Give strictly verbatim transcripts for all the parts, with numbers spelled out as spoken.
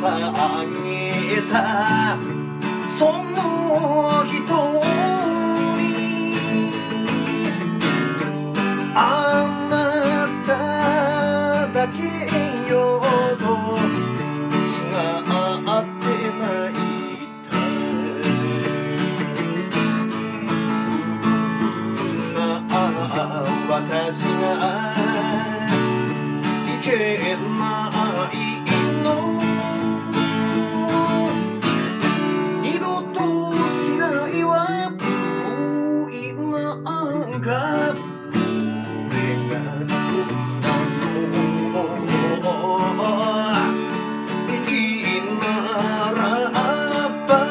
捧げたその一人あなただけよとすがって泣いた私がいけないの二度としないわ恋なんかこれがどんなの道ならば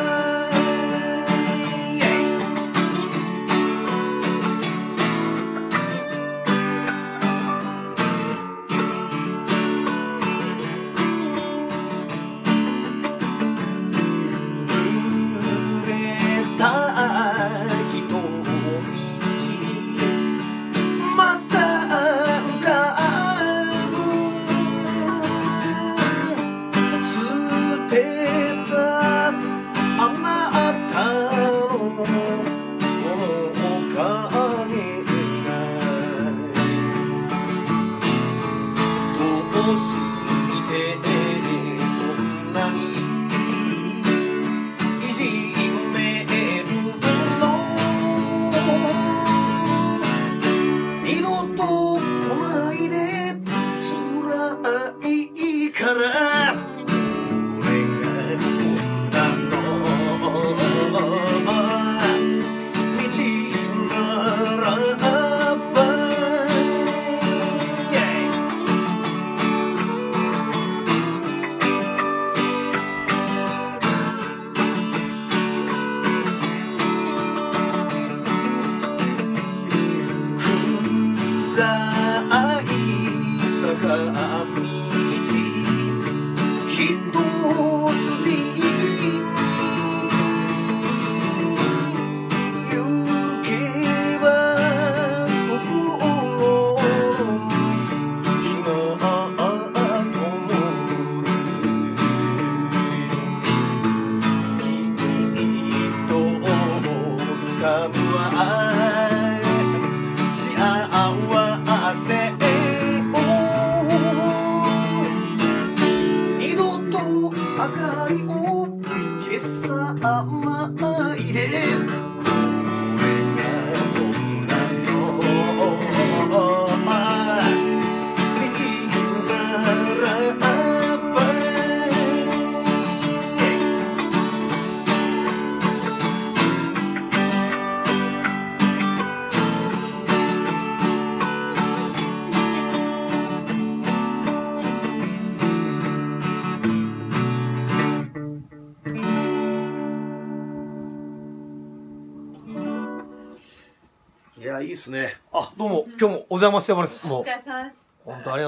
明かりを消さないでこれがどんなの道ならばいや、いいっすね。あ、どうも、今日もお邪魔してます。もう。 お疲れ様です。 本当ありがとう。